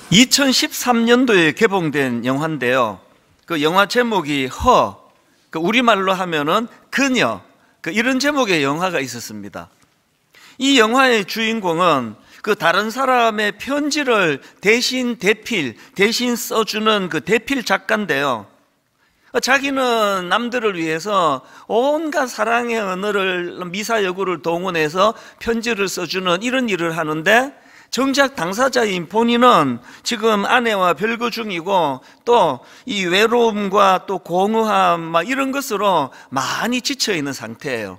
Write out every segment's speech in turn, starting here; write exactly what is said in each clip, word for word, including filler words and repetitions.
이천십삼 년도에 개봉된 영화인데요. 그 영화 제목이 허, 그 우리말로 하면은 그녀, 그 이런 제목의 영화가 있었습니다. 이 영화의 주인공은 그 다른 사람의 편지를 대신 대필, 대신 써주는 그 대필 작가인데요. 자기는 남들을 위해서 온갖 사랑의 언어를, 미사여구를 동원해서 편지를 써주는 이런 일을 하는데, 정작 당사자인 본인은 지금 아내와 별거 중이고 또 이 외로움과 또 공허함 막 이런 것으로 많이 지쳐 있는 상태예요.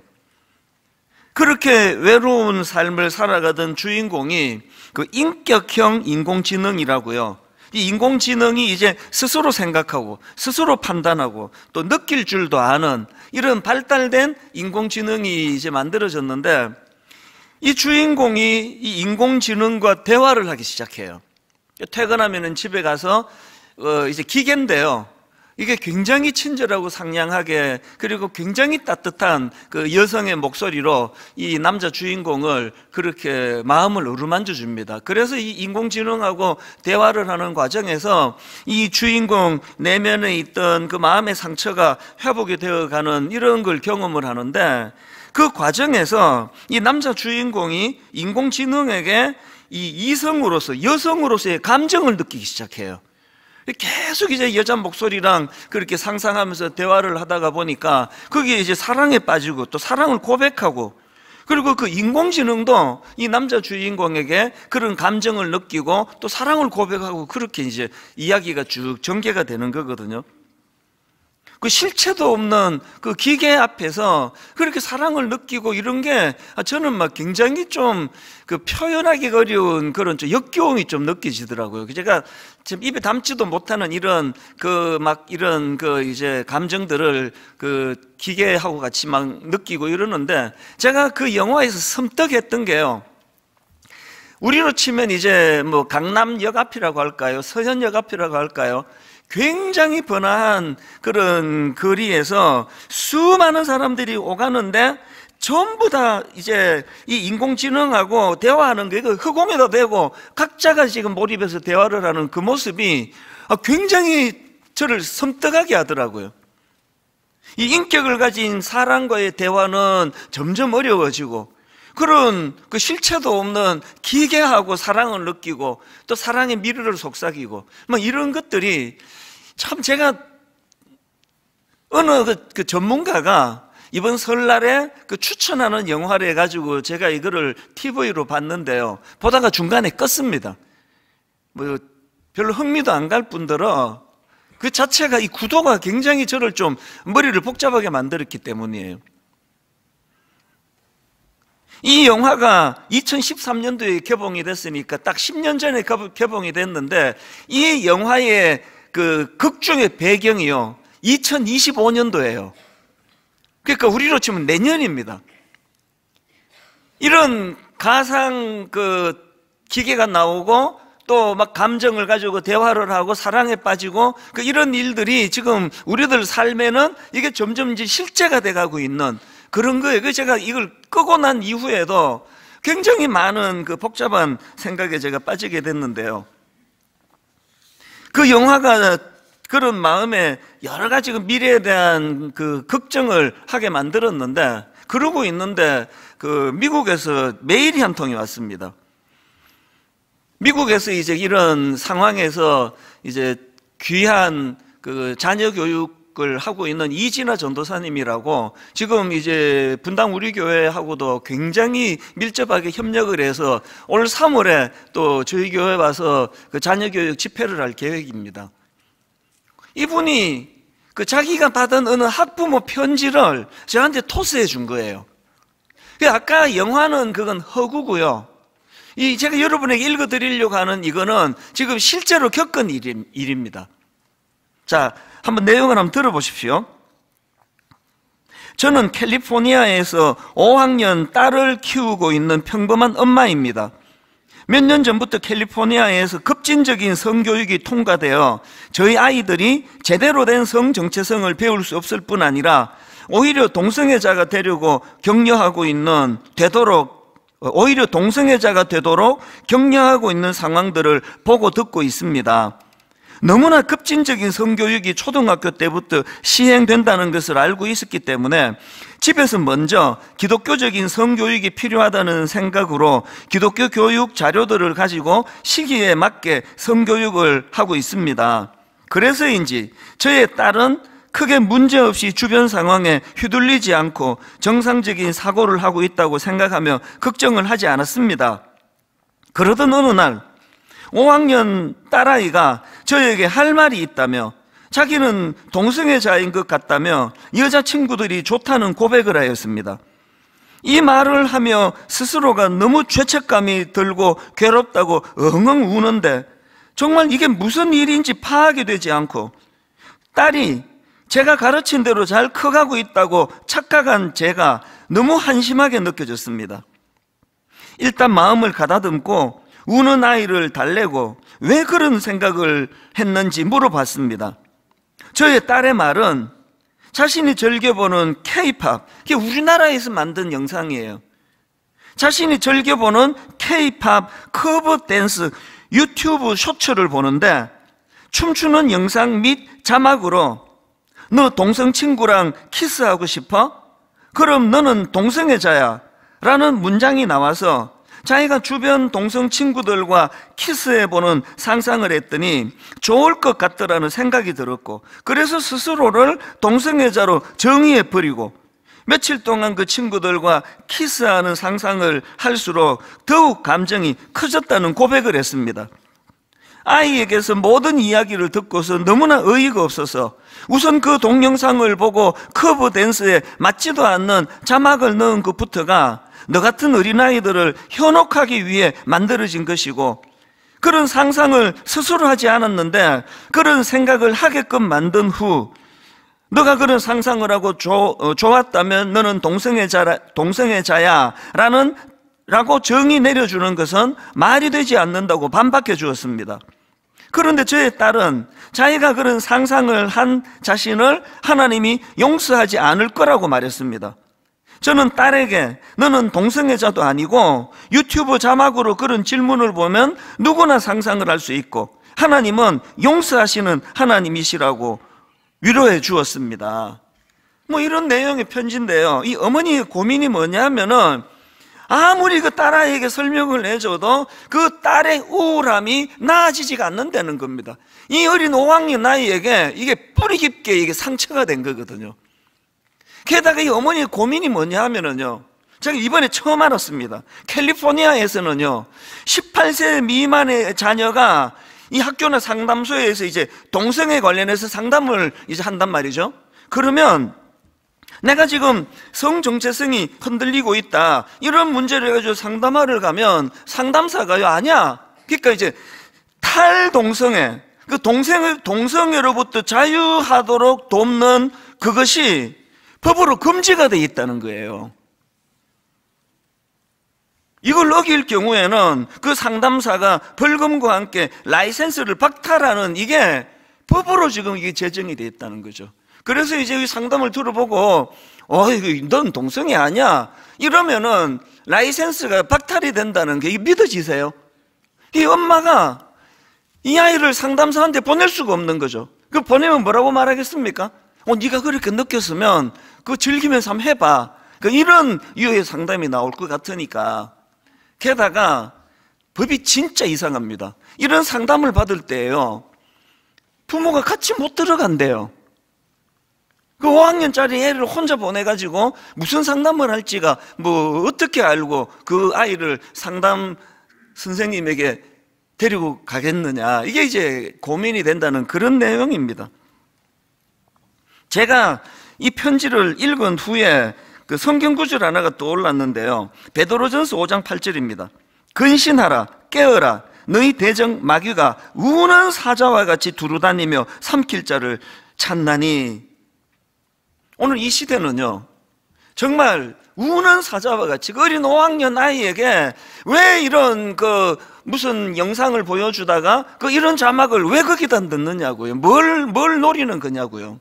그렇게 외로운 삶을 살아가던 주인공이 그 인격형 인공지능이라고요. 이 인공지능이 이제 스스로 생각하고 스스로 판단하고 또 느낄 줄도 아는 이런 발달된 인공지능이 이제 만들어졌는데, 이 주인공이 이 인공지능과 대화를 하기 시작해요. 퇴근하면은 집에 가서 어 이제 기계인데요. 이게 굉장히 친절하고 상냥하게, 그리고 굉장히 따뜻한 그 여성의 목소리로 이 남자 주인공을 그렇게 마음을 어루만져 줍니다. 그래서 이 인공지능하고 대화를 하는 과정에서 이 주인공 내면에 있던 그 마음의 상처가 회복이 되어가는 이런 걸 경험을 하는데, 그 과정에서 이 남자 주인공이 인공지능에게 이 이성으로서, 여성으로서의 감정을 느끼기 시작해요. 계속 이제 여자 목소리랑 그렇게 상상하면서 대화를 하다가 보니까 거기에 이제 사랑에 빠지고 또 사랑을 고백하고, 그리고 그 인공지능도 이 남자 주인공에게 그런 감정을 느끼고 또 사랑을 고백하고, 그렇게 이제 이야기가 쭉 전개가 되는 거거든요. 그 실체도 없는 그 기계 앞에서 그렇게 사랑을 느끼고 이런 게 저는 막 굉장히 좀 그 표현하기 어려운 그런 좀 역겨움이 좀 느껴지더라고요. 제가 지금 입에 담지도 못하는 이런 그 막 이런 그 이제 감정들을 그 기계하고 같이 막 느끼고 이러는데, 제가 그 영화에서 섬뜩했던 게요. 우리로 치면 이제 뭐 강남역 앞이라고 할까요? 서현역 앞이라고 할까요? 굉장히 번화한 그런 거리에서 수많은 사람들이 오가는데 전부 다 이제 이 인공지능하고 대화하는 게 허공에다 대고 각자가 지금 몰입해서 대화를 하는 그 모습이 굉장히 저를 섬뜩하게 하더라고요. 이 인격을 가진 사람과의 대화는 점점 어려워지고, 그런 그 실체도 없는 기계하고 사랑을 느끼고 또 사랑의 미래를 속삭이고 막 이런 것들이 참, 제가 어느 그, 그 전문가가 이번 설날에 그 추천하는 영화를 해가지고 제가 이거를 티비로 봤는데요. 보다가 중간에 껐습니다. 뭐 별로 흥미도 안 갈 뿐더러 그 자체가, 이 구도가 굉장히 저를 좀 머리를 복잡하게 만들었기 때문이에요. 이 영화가 이천십삼 년도에 개봉이 됐으니까 딱 십 년 전에 개봉이 됐는데, 이 영화의 그 극중의 배경이요, 이천이십오 년도예요. 그러니까 우리로 치면 내년입니다. 이런 가상 그 기계가 나오고 또 막 감정을 가지고 대화를 하고 사랑에 빠지고 그 이런 일들이 지금 우리들 삶에는 이게 점점 이제 실제가 돼가고 있는 그런 거예요. 그 제가 이걸 끄고 난 이후에도 굉장히 많은 그 복잡한 생각에 제가 빠지게 됐는데요. 그 영화가 그런 마음에 여러 가지 그 미래에 대한 그 걱정을 하게 만들었는데, 그러고 있는데 그 미국에서 메일이 한 통이 왔습니다. 미국에서 이제 이런 상황에서 이제 귀한 그 자녀 교육을 하고 있는 이진아 전도사님이라고, 지금 이제 분당 우리 교회하고도 굉장히 밀접하게 협력을 해서 올 삼월에 또 저희 교회 와서 그 자녀 교육 집회를 할 계획입니다. 이분이 그 자기가 받은 어느 학부모 편지를 저한테 토스해 준 거예요. 아까 영화는 그건 허구고요. 이 제가 여러분에게 읽어드리려고 하는 이거는 지금 실제로 겪은 일입니다. 자, 한번 내용을 한번 들어보십시오. 저는 캘리포니아에서 오 학년 딸을 키우고 있는 평범한 엄마입니다. 몇 년 전부터 캘리포니아에서 급진적인 성교육이 통과되어 저희 아이들이 제대로 된 성정체성을 배울 수 없을 뿐 아니라 오히려 동성애자가 되려고 격려하고 있는, 되도록 오히려 동성애자가 되도록 격려하고 있는 상황들을 보고 듣고 있습니다. 너무나 급진적인 성교육이 초등학교 때부터 시행된다는 것을 알고 있었기 때문에 집에서 먼저 기독교적인 성교육이 필요하다는 생각으로 기독교 교육 자료들을 가지고 시기에 맞게 성교육을 하고 있습니다. 그래서인지 저의 딸은 크게 문제없이 주변 상황에 휘둘리지 않고 정상적인 사고를 하고 있다고 생각하며 걱정을 하지 않았습니다. 그러던 어느 날 오 학년 딸아이가 저에게 할 말이 있다며 자기는 동성애자인 것 같다며 여자친구들이 좋다는 고백을 하였습니다. 이 말을 하며 스스로가 너무 죄책감이 들고 괴롭다고 엉엉 우는데 정말 이게 무슨 일인지 파악이 되지 않고 딸이 제가 가르친 대로 잘 커가고 있다고 착각한 제가 너무 한심하게 느껴졌습니다. 일단 마음을 가다듬고 우는 아이를 달래고 왜 그런 생각을 했는지 물어봤습니다. 저의 딸의 말은 자신이 즐겨보는 K-팝, 이게 우리나라에서 만든 영상이에요. 자신이 즐겨보는 K-팝 커버 댄스 유튜브 쇼츠를 보는데 춤추는 영상 및 자막으로 너 동성 친구랑 키스하고 싶어? 그럼 너는 동성애자야 라는 문장이 나와서 자기가 주변 동성 친구들과 키스해보는 상상을 했더니 좋을 것 같더라는 생각이 들었고 그래서 스스로를 동성애자로 정의해버리고 며칠 동안 그 친구들과 키스하는 상상을 할수록 더욱 감정이 커졌다는 고백을 했습니다. 아이에게서 모든 이야기를 듣고서 너무나 어이가 없어서 우선 그 동영상을 보고 커버 댄스에 맞지도 않는 자막을 넣은 것부터가 너 같은 어린아이들을 현혹하기 위해 만들어진 것이고 그런 상상을 스스로 하지 않았는데 그런 생각을 하게끔 만든 후 너가 그런 상상을 하고 조, 어, 좋았다면 너는 동성애자, 동성애자야 라는 라고 정의 내려주는 것은 말이 되지 않는다고 반박해 주었습니다. 그런데 저의 딸은 자기가 그런 상상을 한 자신을 하나님이 용서하지 않을 거라고 말했습니다. 저는 딸에게 너는 동성애자도 아니고 유튜브 자막으로 그런 질문을 보면 누구나 상상을 할 수 있고 하나님은 용서하시는 하나님이시라고 위로해 주었습니다. 뭐 이런 내용의 편지인데요. 이 어머니의 고민이 뭐냐면은 아무리 그 딸아이에게 설명을 해줘도 그 딸의 우울함이 나아지지가 않는다는 겁니다. 이 어린 오 학년 아이에게 이게 뿌리 깊게 이게 상처가 된 거거든요. 게다가 이 어머니의 고민이 뭐냐 하면은요, 제가 이번에 처음 알았습니다. 캘리포니아에서는요, 십팔 세 미만의 자녀가 이 학교나 상담소에서 이제 동성애 관련해서 상담을 이제 한단 말이죠. 그러면 내가 지금 성정체성이 흔들리고 있다, 이런 문제를 가지고 상담하러 가면 상담사가요, 아니야. 그러니까 이제 탈동성애, 그 동성애, 동성애로부터 자유하도록 돕는 그것이 법으로 금지가 되어 있다는 거예요. 이걸 어길 경우에는 그 상담사가 벌금과 함께 라이센스를 박탈하는 이게 법으로 지금 이게 제정이 되어 있다는 거죠. 그래서 이제 이 상담을 들어보고, 어이, 넌 동성애 아니야? 이러면은 라이센스가 박탈이 된다는 게 믿어지세요? 이 엄마가 이 아이를 상담사한테 보낼 수가 없는 거죠. 그 보내면 뭐라고 말하겠습니까? 어, 네가 그렇게 느꼈으면 그거 즐기면서 한번 해봐. 그 이런 유의 상담이 나올 것 같으니까. 게다가 법이 진짜 이상합니다. 이런 상담을 받을 때요, 부모가 같이 못 들어간대요. 그 오 학년짜리 애를 혼자 보내가지고 무슨 상담을 할지가 뭐 어떻게 알고 그 아이를 상담 선생님에게 데리고 가겠느냐. 이게 이제 고민이 된다는 그런 내용입니다. 제가 이 편지를 읽은 후에 그 성경 구절 하나가 떠올랐는데요. 베드로전서 오 장 팔 절입니다. 근신하라, 깨어라, 너희 대적 마귀가 우는 사자와 같이 두루다니며 삼킬 자를 찾나니. 오늘 이 시대는요, 정말 우는 사자와 같이 그 어린 오 학년 아이에게 왜 이런 그 무슨 영상을 보여주다가 그 이런 자막을 왜 거기다 넣느냐고요. 뭘, 뭘 노리는 거냐고요.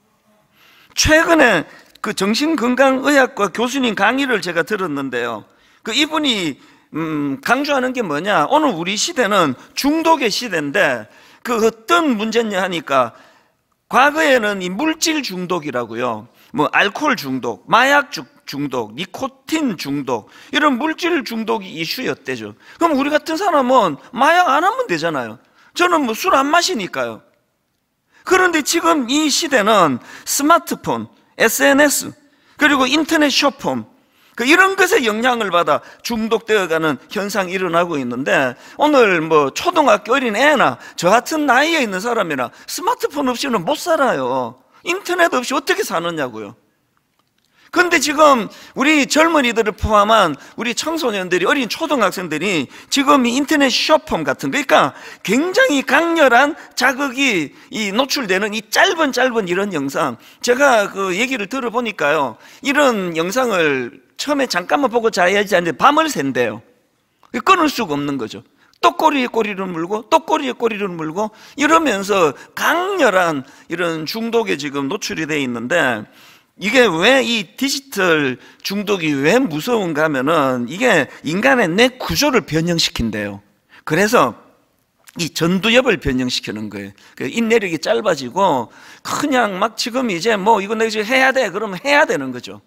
최근에 그 정신건강의학과 교수님 강의를 제가 들었는데요, 그 이분이 음, 강조하는 게 뭐냐? 오늘 우리 시대는 중독의 시대인데 그 어떤 문제냐 하니까 과거에는 이 물질 중독이라고요. 뭐 알코올 중독, 마약 중독, 니코틴 중독 이런 물질 중독이 이슈였대죠. 그럼 우리 같은 사람은 마약 안 하면 되잖아요. 저는 뭐 술 안 마시니까요. 그런데 지금 이 시대는 스마트폰, 에스엔에스 그리고 인터넷 쇼핑 그 이런 것에 영향을 받아 중독되어가는 현상이 일어나고 있는데 오늘 뭐 초등학교 어린 애나 저 같은 나이에 있는 사람이나 스마트폰 없이는 못 살아요. 인터넷 없이 어떻게 사느냐고요. 그런데 지금 우리 젊은이들을 포함한 우리 청소년들이 어린 초등학생들이 지금 이 인터넷 쇼핑 같은 그러니까 굉장히 강렬한 자극이 이 노출되는 이 짧은 짧은 이런 영상 제가 그 얘기를 들어보니까요 이런 영상을 처음에 잠깐만 보고 자야지 하는데 밤을 샌대요. 끊을 수가 없는 거죠. 또 꼬리에 꼬리를 물고 또 꼬리에 꼬리를 물고 이러면서 강렬한 이런 중독에 지금 노출이 돼 있는데 이게 왜 이 디지털 중독이 왜 무서운가 하면은 이게 인간의 뇌 구조를 변형시킨대요. 그래서 이 전두엽을 변형시키는 거예요. 인내력이 짧아지고 그냥 막 지금 이제 뭐 이거 내가 지금 해야 돼 그러면 해야 되는 거죠.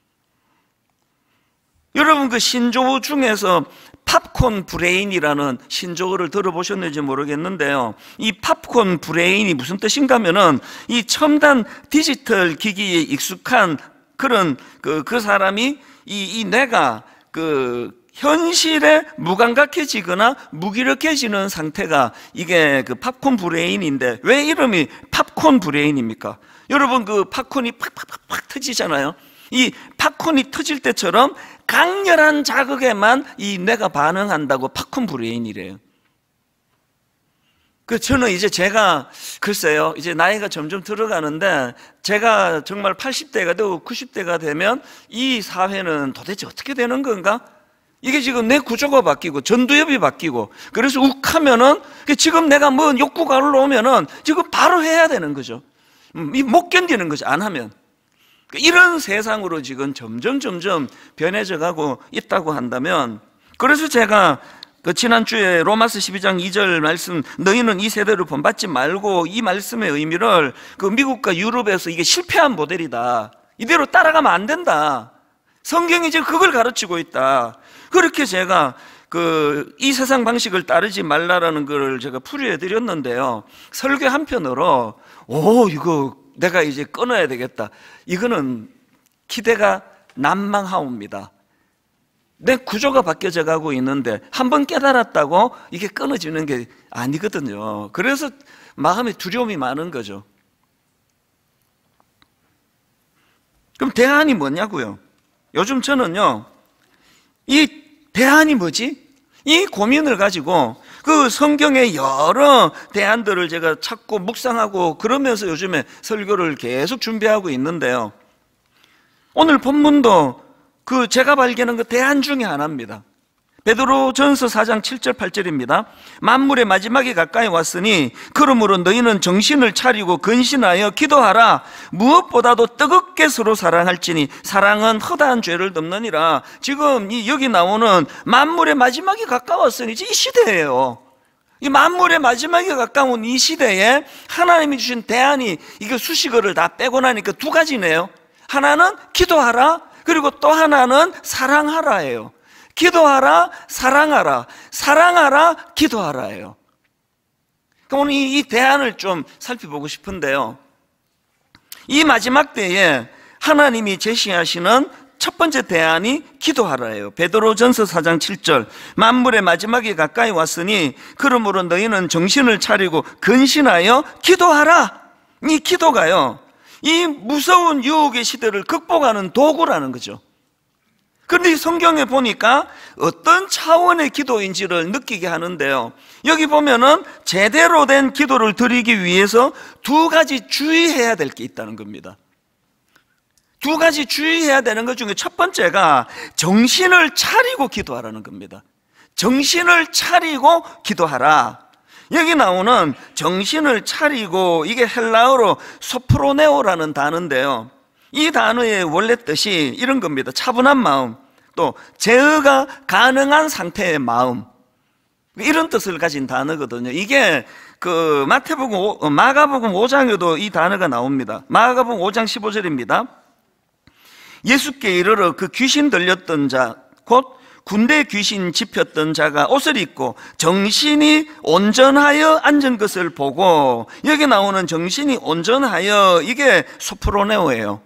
여러분 그 신조어 중에서 팝콘 브레인이라는 신조어를 들어보셨는지 모르겠는데요. 이 팝콘 브레인이 무슨 뜻인가 하면은 이 첨단 디지털 기기에 익숙한 그런 그, 그 사람이 이, 이 뇌가 그 현실에 무감각해지거나 무기력해지는 상태가 이게 그 팝콘 브레인인데 왜 이름이 팝콘 브레인입니까? 여러분 그 팝콘이 팍팍팍팍 터지잖아요. 이 팝콘이 터질 때처럼 강렬한 자극에만 이 뇌가 반응한다고 팝콘 브레인이래요. 그 저는 이제 제가 글쎄요 이제 나이가 점점 들어가는데 제가 정말 팔십 대가 되고 구십 대가 되면 이 사회는 도대체 어떻게 되는 건가? 이게 지금 뇌 구조가 바뀌고 전두엽이 바뀌고 그래서 욱 하면은 지금 내가 뭐 욕구가 올라오면은 지금 바로 해야 되는 거죠. 못 견디는 거죠 안 하면. 이런 세상으로 지금 점점 점점 변해져 가고 있다고 한다면 그래서 제가 그 지난주에 로마서 십이 장 이 절 말씀 너희는 이 세대로 본받지 말고 이 말씀의 의미를 그 미국과 유럽에서 이게 실패한 모델이다. 이대로 따라가면 안 된다. 성경이 지금 그걸 가르치고 있다. 그렇게 제가 그 이 세상 방식을 따르지 말라라는 걸 제가 풀이해 드렸는데요. 설교 한편으로 오 이거 내가 이제 끊어야 되겠다. 이거는 기대가 난망하옵니다. 내 구조가 바뀌어져 가고 있는데 한번 깨달았다고 이게 끊어지는 게 아니거든요. 그래서 마음에 두려움이 많은 거죠. 그럼 대안이 뭐냐고요? 요즘 저는요, 이 대안이 뭐지? 이 고민을 가지고 그 성경의 여러 대안들을 제가 찾고 묵상하고 그러면서 요즘에 설교를 계속 준비하고 있는데요. 오늘 본문도 그 제가 발견한 그 대안 중에 하나입니다. 베드로전서 사 장 칠 절 팔 절입니다. 만물의 마지막이 가까이 왔으니 그러므로 너희는 정신을 차리고 근신하여 기도하라. 무엇보다도 뜨겁게 서로 사랑할지니 사랑은 허다한 죄를 덮느니라. 지금 이 여기 나오는 만물의 마지막이 가까웠으니 이 시대예요. 이 만물의 마지막에 가까운 이 시대에 하나님이 주신 대안이 이게 수식어를 다 빼고 나니까 두 가지네요. 하나는 기도하라, 그리고 또 하나는 사랑하라예요. 기도하라, 사랑하라, 사랑하라, 기도하라예요. 그럼 오늘 이 대안을 좀 살펴보고 싶은데요. 이 마지막 때에 하나님이 제시하시는 첫 번째 대안이 기도하라예요. 베드로전서 사 장 칠 절 만물의 마지막이 가까이 왔으니 그러므로 너희는 정신을 차리고 근신하여 기도하라. 이 기도가요, 이 무서운 유혹의 시대를 극복하는 도구라는 거죠. 그런데 성경에 보니까 어떤 차원의 기도인지를 느끼게 하는데요. 여기 보면은 제대로 된 기도를 드리기 위해서 두 가지 주의해야 될 게 있다는 겁니다. 두 가지 주의해야 되는 것 중에 첫 번째가 정신을 차리고 기도하라는 겁니다. 정신을 차리고 기도하라. 여기 나오는 정신을 차리고 이게 헬라어로 소프로네오라는 단어인데요. 이 단어의 원래 뜻이 이런 겁니다. 차분한 마음, 또 제어가 가능한 상태의 마음, 이런 뜻을 가진 단어거든요. 이게 그 마태복음, 마가복음 오 장에도 이 단어가 나옵니다. 마가복음 오 장 십오 절입니다. 예수께 이르러 그 귀신 들렸던 자, 곧 군대 귀신 집혔던 자가 옷을 입고 정신이 온전하여 앉은 것을 보고, 여기 나오는 정신이 온전하여, 이게 소프로네오예요.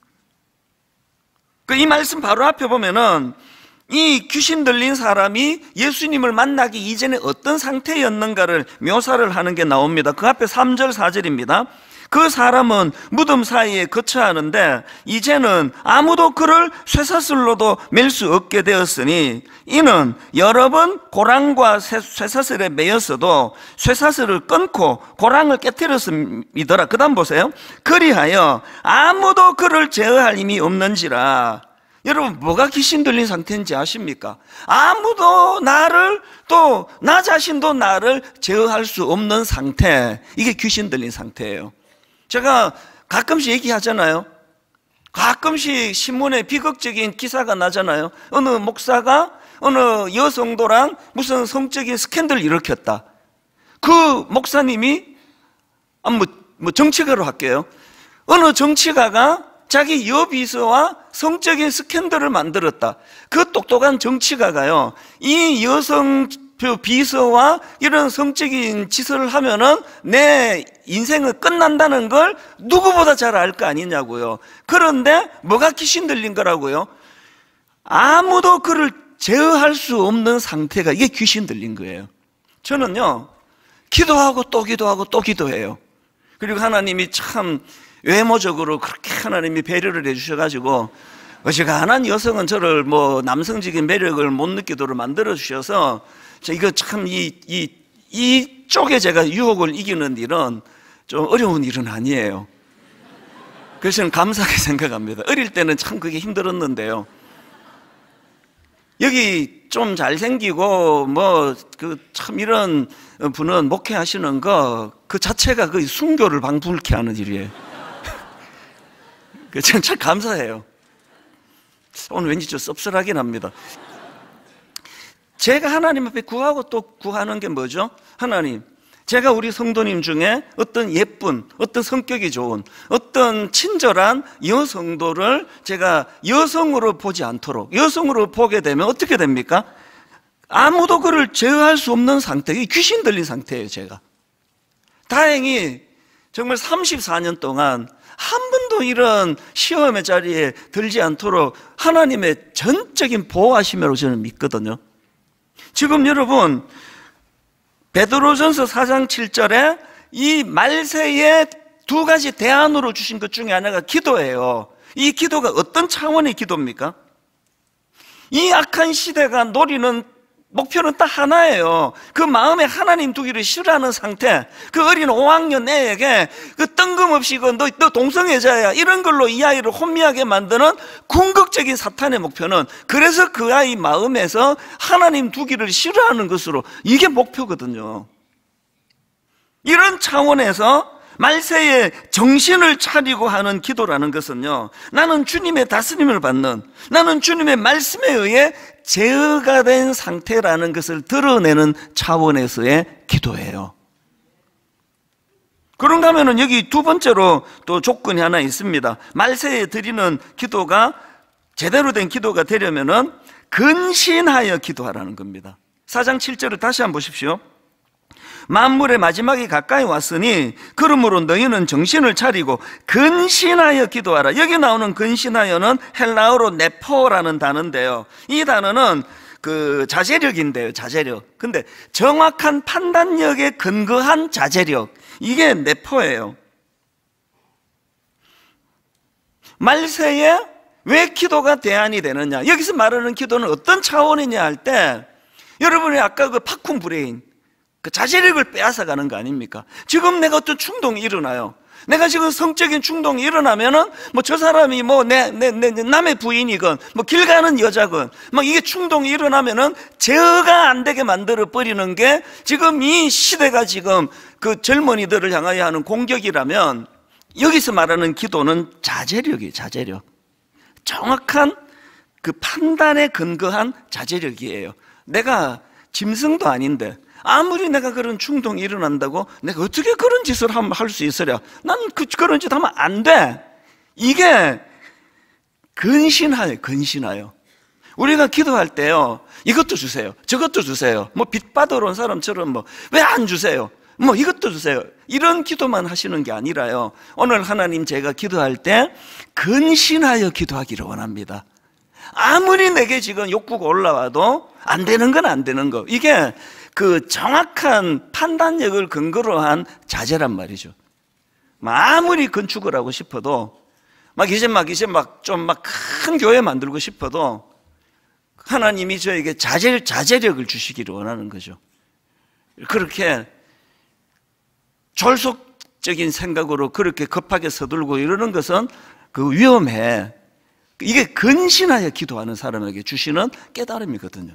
그 이 말씀 바로 앞에 보면은 이 귀신 들린 사람이 예수님을 만나기 이전에 어떤 상태였는가를 묘사를 하는 게 나옵니다. 그 앞에 삼 절 사 절입니다. 그 사람은 무덤 사이에 거처하는데 이제는 아무도 그를 쇠사슬로도 맬 수 없게 되었으니, 이는 여러 번 고랑과 쇠사슬에 매였어도 쇠사슬을 끊고 고랑을 깨뜨렸음이더라. 그 다음 보세요. 그리하여 아무도 그를 제어할 힘이 없는지라. 여러분, 뭐가 귀신 들린 상태인지 아십니까? 아무도 나를, 또 나 자신도 나를 제어할 수 없는 상태, 이게 귀신 들린 상태예요. 제가 가끔씩 얘기하잖아요. 가끔씩 신문에 비극적인 기사가 나잖아요. 어느 목사가 어느 여성도랑 무슨 성적인 스캔들을 일으켰다. 그 목사님이, 아, 뭐, 뭐 정치가로 할게요. 어느 정치가가 자기 여비서와 성적인 스캔들을 만들었다. 그 똑똑한 정치가가요, 이 여성 비서와 이런 성적인 짓을 하면은 내 인생은 끝난다는 걸 누구보다 잘 알 거 아니냐고요. 그런데 뭐가 귀신 들린 거라고요? 아무도 그를 제어할 수 없는 상태가, 이게 귀신 들린 거예요. 저는요, 기도하고 또 기도하고 또 기도해요. 그리고 하나님이 참 외모적으로 그렇게 하나님이 배려를 해주셔가지고, 어지간한 여성은 저를 뭐 남성적인 매력을 못 느끼도록 만들어 주셔서, 이거 참 이, 이, 이쪽에 제가 유혹을 이기는 일은 좀 어려운 일은 아니에요. 그래서 저는 감사하게 생각합니다. 어릴 때는 참 그게 힘들었는데요. 여기 좀 잘생기고 뭐 그 참 이런 분은 목회하시는 거 그 자체가 그 순교를 방불케 하는 일이에요. 저는 참 감사해요. 오늘 왠지 좀 씁쓸하긴 합니다. 제가 하나님 앞에 구하고 또 구하는 게 뭐죠? 하나님, 제가 우리 성도님 중에 어떤 예쁜, 어떤 성격이 좋은, 어떤 친절한 여성도를 제가 여성으로 보지 않도록, 여성으로 보게 되면 어떻게 됩니까? 아무도 그를 제어할 수 없는 상태, 귀신 들린 상태예요, 제가. 다행히 정말 삼십사 년 동안 한 번도 이런 시험의 자리에 들지 않도록 하나님의 전적인 보호하심으로 저는 믿거든요. 지금 여러분, 베드로전서 사 장 칠 절에 이 말세에 두 가지 대안으로 주신 것 중에 하나가 기도예요. 이 기도가 어떤 차원의 기도입니까? 이 악한 시대가 노리는 목표는 딱 하나예요. 그 마음에 하나님 두기를 싫어하는 상태, 그 어린 오 학년 애에게 그 뜬금없이 그 너, 너 동성애자야 이런 걸로 이 아이를 혼미하게 만드는 궁극적인 사탄의 목표는, 그래서 그 아이 마음에서 하나님 두기를 싫어하는 것으로, 이게 목표거든요. 이런 차원에서 말세에 정신을 차리고 하는 기도라는 것은요, 나는 주님의 다스림을 받는, 나는 주님의 말씀에 의해 제어가 된 상태라는 것을 드러내는 차원에서의 기도예요. 그런가 하면은 여기 두 번째로 또 조건이 하나 있습니다. 말세에 드리는 기도가 제대로 된 기도가 되려면은 근신하여 기도하라는 겁니다. 사 장 칠 절을 다시 한번 보십시오. 만물의 마지막이 가까이 왔으니 그러므로 너희는 정신을 차리고 근신하여 기도하라. 여기 나오는 근신하여는 헬라어로 네포라는 단어인데요, 이 단어는 그 자제력인데요, 자제력. 근데 정확한 판단력에 근거한 자제력, 이게 네포예요. 말세에 왜 기도가 대안이 되느냐, 여기서 말하는 기도는 어떤 차원이냐 할 때, 여러분이 아까 그 팝콘 브레인, 그 자제력을 빼앗아가는 거 아닙니까? 지금 내가 어떤 충동이 일어나요. 내가 지금 성적인 충동이 일어나면은 뭐 저 사람이 뭐 내, 내, 내, 남의 부인이건 뭐 길 가는 여자건 막 이게 충동이 일어나면은 제어가 안 되게 만들어 버리는 게 지금 이 시대가 지금 그 젊은이들을 향하여 하는 공격이라면, 여기서 말하는 기도는 자제력이에요, 자제력. 정확한 그 판단에 근거한 자제력이에요. 내가 짐승도 아닌데 아무리 내가 그런 충동이 일어난다고 내가 어떻게 그런 짓을 할 수 있으랴? 난 그, 그런 짓 하면 안 돼. 이게 근신하여, 근신하여. 우리가 기도할 때요, 이것도 주세요, 저것도 주세요. 뭐 빚 받으러 온 사람처럼 뭐 왜 안 주세요? 뭐 이것도 주세요. 이런 기도만 하시는 게 아니라요, 오늘 하나님 제가 기도할 때 근신하여 기도하기를 원합니다. 아무리 내게 지금 욕구가 올라와도 안 되는 건 안 되는 거. 이게 그 정확한 판단력을 근거로 한 자제란 말이죠. 아무리 건축을 하고 싶어도 막 이제 막 이제 막 좀 막 큰 교회 만들고 싶어도 하나님이 저에게 자제, 자제력을 주시기를 원하는 거죠. 그렇게 졸속적인 생각으로 그렇게 급하게 서둘고 이러는 것은 그 위험해. 이게 근신하여 기도하는 사람에게 주시는 깨달음이거든요.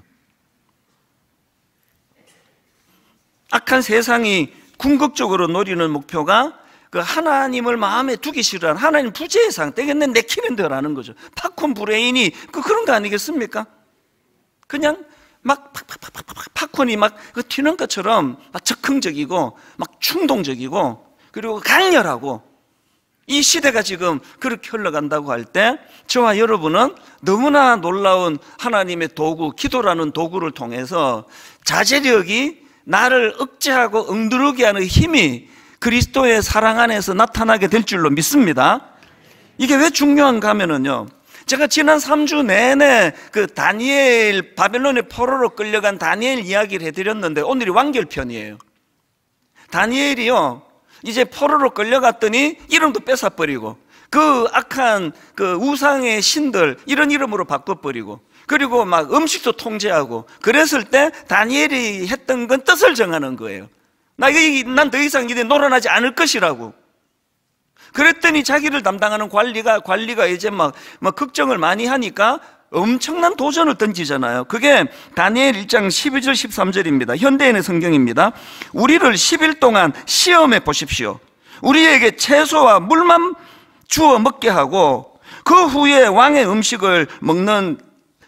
악한 세상이 궁극적으로 노리는 목표가 그 하나님을 마음에 두기 싫어하는 하나님 부재의 상, 되겠네, 내키는 대로라는 거죠. 팝콘 브레인이 그 그런 거 아니겠습니까? 그냥 막 팍팍팍팍 팝콘이 막 튀는 것처럼 막 적극적이고 막 충동적이고 그리고 강렬하고, 이 시대가 지금 그렇게 흘러간다고 할 때 저와 여러분은 너무나 놀라운 하나님의 도구, 기도라는 도구를 통해서 자제력이 나를 억제하고 엉두르게 하는 힘이 그리스도의 사랑 안에서 나타나게 될 줄로 믿습니다. 이게 왜 중요한가 하면은요, 제가 지난 삼 주 내내 그 다니엘, 바벨론의 포로로 끌려간 다니엘 이야기를 해드렸는데 오늘이 완결편이에요. 다니엘이요, 이제 포로로 끌려갔더니 이름도 뺏어버리고 그 악한 그 우상의 신들 이런 이름으로 바꿔버리고, 그리고 막 음식도 통제하고, 그랬을 때 다니엘이 했던 건 뜻을 정하는 거예요. 나 난 더 이상 이제 놀아나지 않을 것이라고. 그랬더니 자기를 담당하는 관리가 관리가 이제 막, 막 걱정을 많이 하니까 엄청난 도전을 던지잖아요. 그게 다니엘 일 장 십이 절 십삼 절입니다. 현대인의 성경입니다. 우리를 십 일 동안 시험해 보십시오. 우리에게 채소와 물만 주어 먹게 하고 그 후에 왕의 음식을 먹는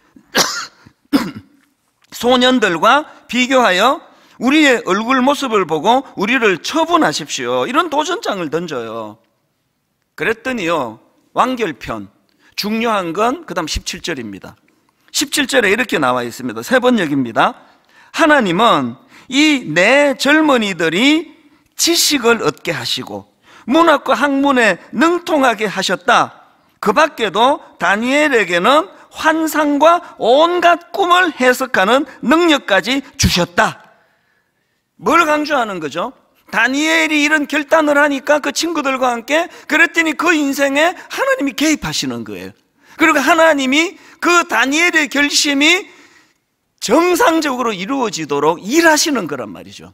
소년들과 비교하여 우리의 얼굴 모습을 보고 우리를 처분하십시오. 이런 도전장을 던져요. 그랬더니요, 완결편 중요한 건 그 다음 십칠 절입니다. 십칠 절에 이렇게 나와 있습니다. 세 번역입니다. 하나님은 이 내 젊은이들이 지식을 얻게 하시고 문학과 학문에 능통하게 하셨다. 그 밖에도 다니엘에게는 환상과 온갖 꿈을 해석하는 능력까지 주셨다. 뭘 강조하는 거죠? 다니엘이 이런 결단을 하니까 그 친구들과 함께, 그랬더니 그 인생에 하나님이 개입하시는 거예요. 그리고 하나님이 그 다니엘의 결심이 정상적으로 이루어지도록 일하시는 거란 말이죠.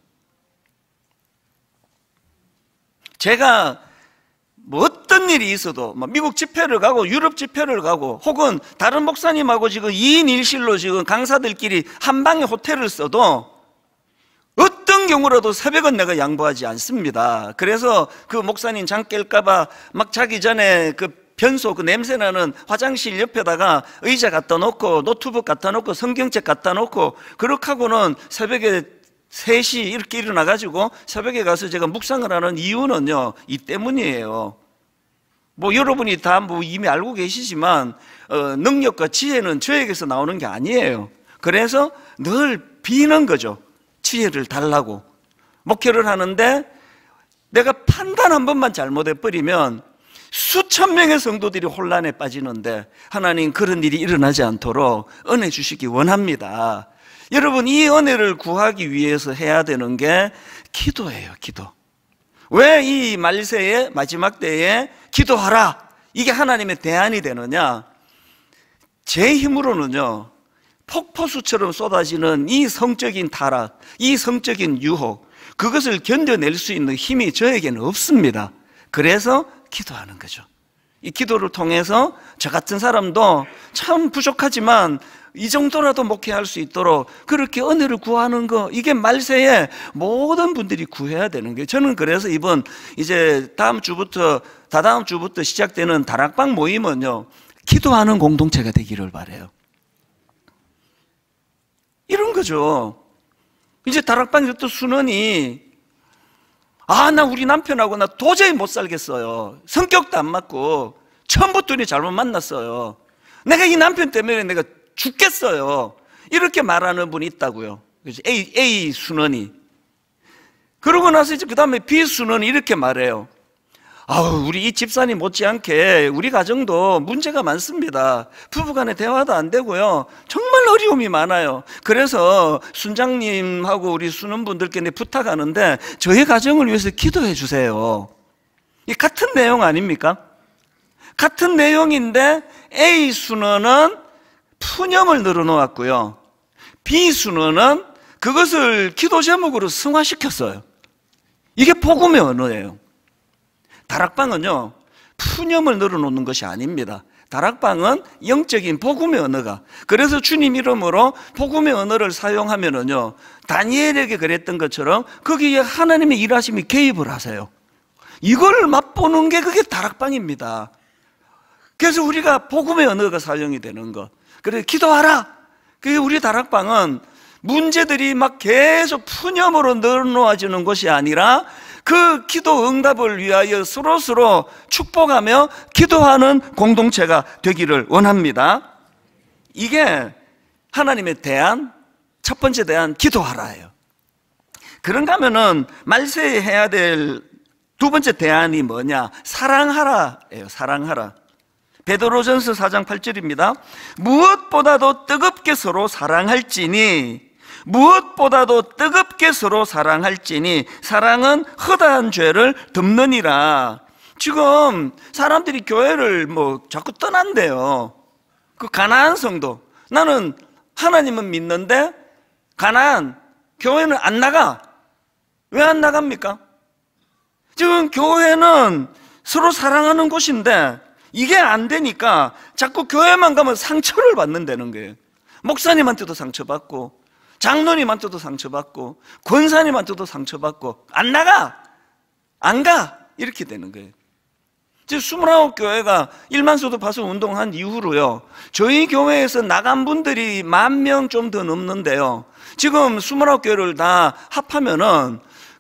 제가 뭐 어떤 일이 있어도 미국 집회를 가고 유럽 집회를 가고 혹은 다른 목사님하고 지금 이 인 일 실로 지금 강사들끼리 한 방에 호텔을 써도 어떤 경우라도 새벽은 내가 양보하지 않습니다. 그래서 그 목사님 잠 깰까봐 막 자기 전에 그 변소, 그 냄새나는 화장실 옆에다가 의자 갖다 놓고 노트북 갖다 놓고 성경책 갖다 놓고 그렇게 하고는 새벽에 세 시 이렇게 일어나가지고 새벽에 가서 제가 묵상을 하는 이유는요, 이 때문이에요. 뭐 여러분이 다 뭐 이미 알고 계시지만 어, 능력과 지혜는 저에게서 나오는 게 아니에요. 그래서 늘 비는 거죠. 지혜를 달라고. 목회를 하는데 내가 판단 한 번만 잘못해버리면 수천 명의 성도들이 혼란에 빠지는데 하나님 그런 일이 일어나지 않도록 은혜 주시기 원합니다. 여러분, 이 은혜를 구하기 위해서 해야 되는 게 기도예요. 기도. 왜 이 말세의 마지막 때에 기도하라, 이게 하나님의 대안이 되느냐? 제 힘으로는요, 폭포수처럼 쏟아지는 이 성적인 타락, 이 성적인 유혹, 그것을 견뎌낼 수 있는 힘이 저에게는 없습니다. 그래서 기도하는 거죠. 이 기도를 통해서 저 같은 사람도 참 부족하지만 이 정도라도 목회할 수 있도록 그렇게 은혜를 구하는 거, 이게 말세에 모든 분들이 구해야 되는 거예요. 저는 그래서 이번 이제 다음 주부터 다다음 주부터 시작되는 다락방 모임은요, 기도하는 공동체가 되기를 바라요. 이런 거죠. 이제 다락방에서 또 순원이 아, 나 우리 남편하고 나 도저히 못 살겠어요. 성격도 안 맞고 처음부터 우리 잘못 만났어요. 내가 이 남편 때문에 내가 죽겠어요. 이렇게 말하는 분이 있다고요. A, A 순원이. 그러고 나서 이제 그 다음에 B 순원이 이렇게 말해요. 아우, 우리 이 집사님 못지않게 우리 가정도 문제가 많습니다. 부부간에 대화도 안 되고요. 정말 어려움이 많아요. 그래서 순장님하고 우리 순원분들께 내 부탁하는데 저희 가정을 위해서 기도해 주세요. 이 같은 내용 아닙니까? 같은 내용인데 A 순원은 푸념을 늘어놓았고요. B 순원은 그것을 기도 제목으로 승화시켰어요. 이게 복음의 언어예요. 다락방은요, 푸념을 늘어놓는 것이 아닙니다. 다락방은 영적인 복음의 언어가, 그래서 주님 이름으로 복음의 언어를 사용하면은요, 다니엘에게 그랬던 것처럼 거기에 하나님의 일하심이 개입을 하세요. 이걸 맛보는 게 그게 다락방입니다. 그래서 우리가 복음의 언어가 사용이 되는 것. 그래서 기도하라. 그게 우리 다락방은 문제들이 막 계속 푸념으로 늘어놓아지는 것이 아니라 그 기도 응답을 위하여 서로서로 축복하며 기도하는 공동체가 되기를 원합니다. 이게 하나님의 대안, 첫 번째 대안, 기도하라예요. 그런가 하면은 말세에 해야 될 두 번째 대안이 뭐냐? 사랑하라예요. 사랑하라. 베드로전서 사 장 팔 절입니다. 무엇보다도 뜨겁게 서로 사랑할지니 무엇보다도 뜨겁게 서로 사랑할지니 사랑은 허다한 죄를 덮느니라. 지금 사람들이 교회를 뭐 자꾸 떠난대요. 그 가나안 성도, 나는 하나님은 믿는데 가나안 교회는 안 나가. 왜 안 나갑니까? 지금 교회는 서로 사랑하는 곳인데 이게 안 되니까 자꾸 교회만 가면 상처를 받는다는 거예요. 목사님한테도 상처받고 장로님한테도 상처받고 권사님한테도 상처받고 안 나가, 안 가, 이렇게 되는 거예요. 지금 스물아홉 교회가 일만소도 파서 운동한 이후로요, 저희 교회에서 나간 분들이 만 명 좀 더 넘는데요, 지금 스물아홉 교회를 다 합하면은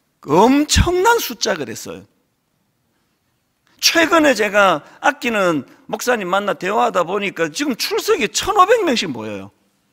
엄청난 숫자가 됐어요. 최근에 제가 아끼는 목사님 만나 대화하다 보니까 지금 출석이 천오백 명씩 모여요.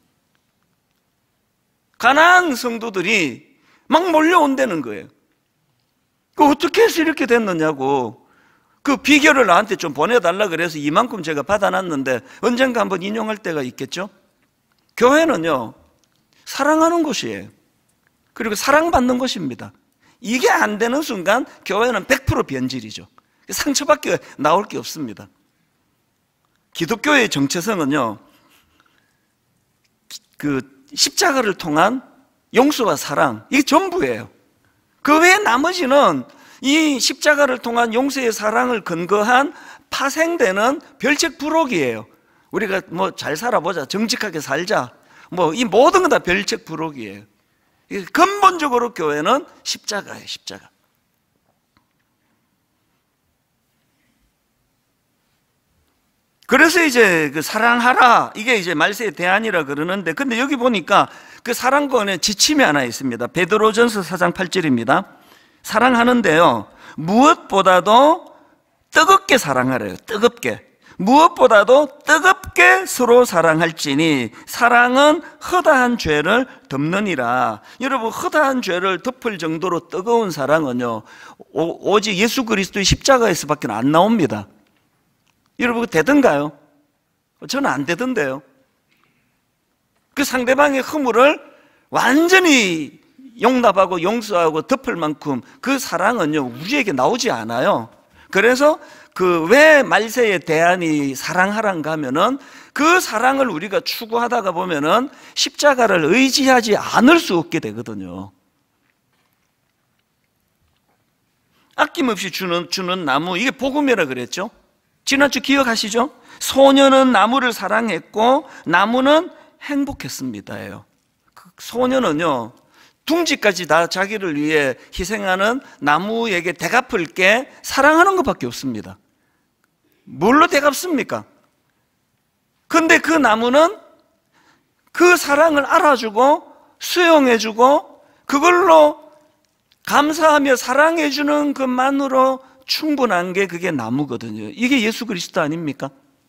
가나안 성도들이 막 몰려온다는 거예요. 그 어떻게 해서 이렇게 됐느냐고 그 비결을 나한테 좀 보내달라 그래서 이만큼 제가 받아놨는데 언젠가 한번 인용할 때가 있겠죠? 교회는요, 사랑하는 곳이에요. 그리고 사랑받는 곳입니다. 이게 안 되는 순간 교회는 백 퍼센트 변질이죠. 상처밖에 나올 게 없습니다. 기독교의 정체성은요, 그 십자가를 통한 용서와 사랑, 이게 전부예요. 그 외에 나머지는 이 십자가를 통한 용서의 사랑을 근거한 파생되는 별책부록이에요. 우리가 뭐 잘 살아보자, 정직하게 살자, 뭐 이 모든 건 다 별책부록이에요. 근본적으로 교회는 십자가예요. 십자가. 그래서 이제 그 사랑하라, 이게 이제 말세의 대안이라 그러는데, 근데 여기 보니까 그 사랑권에 지침이 하나 있습니다. 베드로전서 사 장 팔 절입니다. 사랑하는데요, 무엇보다도 뜨겁게 사랑하래요. 뜨겁게. 무엇보다도 뜨겁게 서로 사랑할지니 사랑은 허다한 죄를 덮느니라. 여러분, 허다한 죄를 덮을 정도로 뜨거운 사랑은요, 오, 오직 예수 그리스도의 십자가에서밖에 안 나옵니다. 여러분, 되던가요? 저는 안 되던데요. 그 상대방의 허물을 완전히 용납하고 용서하고 덮을 만큼 그 사랑은요, 우리에게 나오지 않아요. 그래서 그 왜 말세의 대안이 사랑하란가 하면은 그 사랑을 우리가 추구하다가 보면은 십자가를 의지하지 않을 수 없게 되거든요. 아낌없이 주는, 주는 나무, 이게 복음이라 그랬죠. 지난주 기억하시죠? 소녀는 나무를 사랑했고 나무는 행복했습니다예요. 소녀는요, 둥지까지 다 자기를 위해 희생하는 나무에게 대갚을 게 사랑하는 것밖에 없습니다. 뭘로 대갚습니까? 근데 그 나무는 그 사랑을 알아주고 수용해주고 그걸로 감사하며 사랑해주는 것만으로 충분한 게 그게 나무거든요. 이게 예수 그리스도 아닙니까?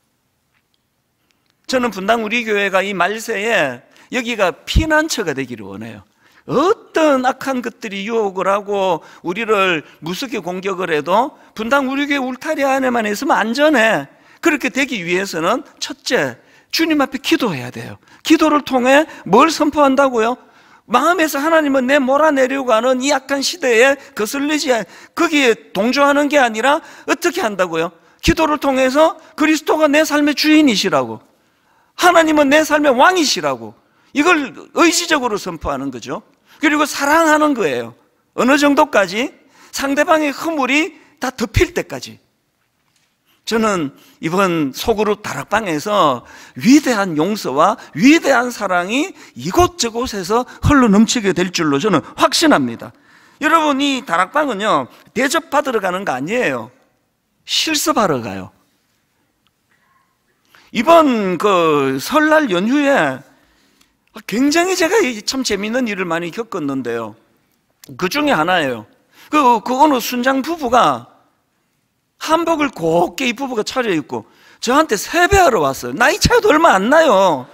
저는 분당 우리 교회가 이 말세에 여기가 피난처가 되기를 원해요. 어떤 악한 것들이 유혹을 하고 우리를 무섭게 공격을 해도 분당 우리 교회 울타리 안에만 있으면 안전해. 그렇게 되기 위해서는 첫째, 주님 앞에 기도해야 돼요. 기도를 통해 뭘 선포한다고요? 마음에서 하나님은 내 몰아내려고 하는 이 악한 시대에 거슬리지 않, 거기에 동조하는 게 아니라 어떻게 한다고요? 기도를 통해서 그리스도가 내 삶의 주인이시라고, 하나님은 내 삶의 왕이시라고, 이걸 의지적으로 선포하는 거죠. 그리고 사랑하는 거예요. 어느 정도까지? 상대방의 허물이 다 덮일 때까지. 저는 이번 소그룹 다락방에서 위대한 용서와 위대한 사랑이 이곳저곳에서 흘러 넘치게 될 줄로 저는 확신합니다. 여러분, 이 다락방은요, 대접받으러 가는 거 아니에요. 실습하러 가요. 이번 그 설날 연휴에 굉장히 제가 참 재미있는 일을 많이 겪었는데요. 그 중에 하나예요. 그, 그 어느 순장 부부가 한복을 곱게 이 부부가 차려입고 저한테 세배하러 왔어요. 나이 차이도 얼마 안 나요.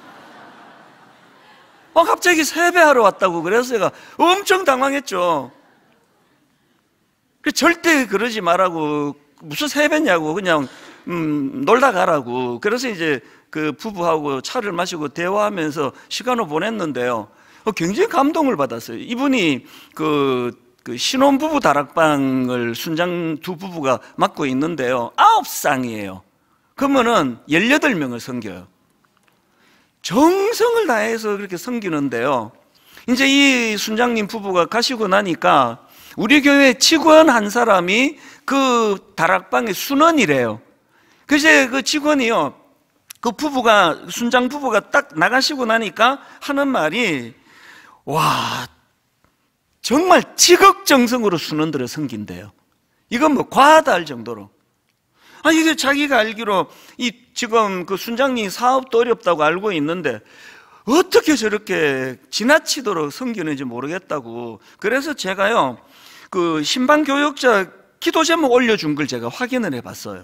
어, 갑자기 세배하러 왔다고 그래서 제가 엄청 당황했죠. 절대 그러지 말라고, 무슨 세배냐고, 그냥 음, 놀다 가라고. 그래서 이제 그 부부하고 차를 마시고 대화하면서 시간을 보냈는데요. 어, 굉장히 감동을 받았어요. 이분이 그 그 신혼부부 다락방을 순장 두 부부가 맡고 있는데요, 아홉 쌍이에요. 그러면은 열여덟 명을 섬겨요. 정성을 다해서 그렇게 섬기는데요, 이제 이 순장님 부부가 가시고 나니까 우리 교회 직원 한 사람이 그 다락방의 순원이래요. 그래서 그 직원이요, 그 부부가, 순장 부부가 딱 나가시고 나니까 하는 말이, 와, 정말 지극정성으로 순원들을 섬긴대요. 이건 뭐 과하다 할 정도로. 아, 이게 자기가 알기로 이 지금 그 순장님 사업도 어렵다고 알고 있는데 어떻게 저렇게 지나치도록 섬기는지 모르겠다고. 그래서 제가요, 그 신방 교역자 기도 제목 올려준 걸 제가 확인을 해봤어요.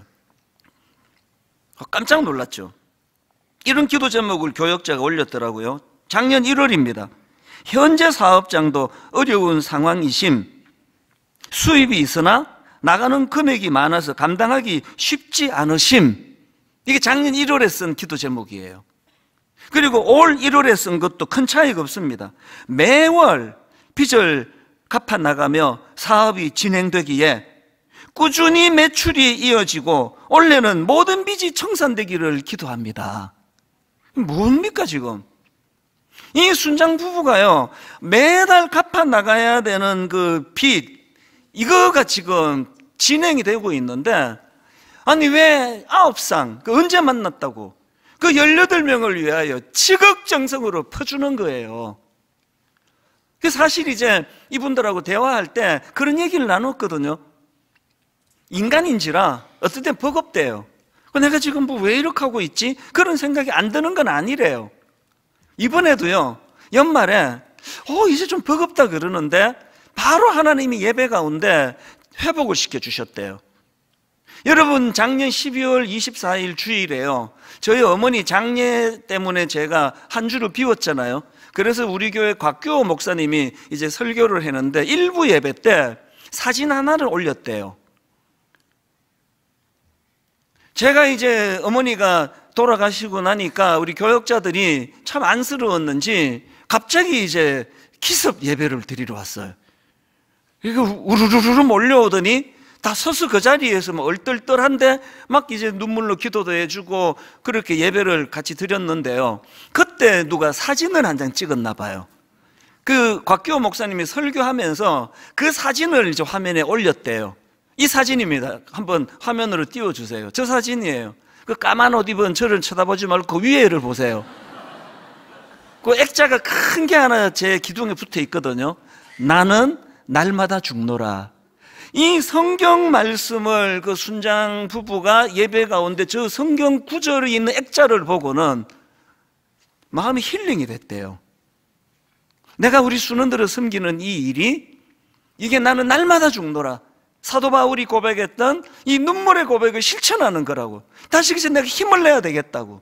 깜짝 놀랐죠. 이런 기도 제목을 교역자가 올렸더라고요. 작년 일월입니다. 현재 사업장도 어려운 상황이심, 수입이 있으나 나가는 금액이 많아서 감당하기 쉽지 않으심. 이게 작년 일월에 쓴 기도 제목이에요. 그리고 올 일월에 쓴 것도 큰 차이가 없습니다. 매월 빚을 갚아 나가며 사업이 진행되기에 꾸준히 매출이 이어지고 올해는 모든 빚이 청산되기를 기도합니다. 뭡니까 지금? 이 순장 부부가요, 매달 갚아 나가야 되는 그 빚, 이거가 지금 진행이 되고 있는데, 아니 왜 아홉 쌍, 그 언제 만났다고 그 열여덟 명을 위하여 지극정성으로 퍼주는 거예요. 그 사실 이제 이분들하고 대화할 때 그런 얘기를 나눴거든요. 인간인지라 어떨 땐 버겁대요. 내가 지금 뭐 왜 이렇게 하고 있지? 그런 생각이 안 드는 건 아니래요. 이번에도요, 연말에 어 이제 좀 버겁다 그러는데 바로 하나님이 예배 가운데 회복을 시켜주셨대요. 여러분, 작년 십이월 이십사일 주일에요, 저희 어머니 장례 때문에 제가 한 주를 비웠잖아요. 그래서 우리 교회 곽규호 목사님이 이제 설교를 했는데 일부 예배 때 사진 하나를 올렸대요. 제가 이제 어머니가 돌아가시고 나니까 우리 교역자들이 참 안쓰러웠는지 갑자기 이제 기습 예배를 드리러 왔어요. 이거 우르르르 몰려오더니 다 서서 그 자리에서 뭐 얼떨떨한데 막 이제 눈물로 기도도 해주고 그렇게 예배를 같이 드렸는데요, 그때 누가 사진을 한 장 찍었나 봐요. 그 곽기호 목사님이 설교하면서 그 사진을 이제 화면에 올렸대요. 이 사진입니다. 한번 화면으로 띄워주세요. 저 사진이에요. 그 까만 옷 입은 저를 쳐다보지 말고 그 위에를 보세요. 그 액자가 큰 게 하나 제 기둥에 붙어 있거든요. 나는 날마다 죽노라. 이 성경 말씀을 그 순장 부부가 예배 가운데 저 성경 구절에 있는 액자를 보고는 마음이 힐링이 됐대요. 내가 우리 순원들을 섬기는 이 일이, 이게 나는 날마다 죽노라, 사도 바울이 고백했던 이 눈물의 고백을 실천하는 거라고. 다시 그래서 내가 힘을 내야 되겠다고.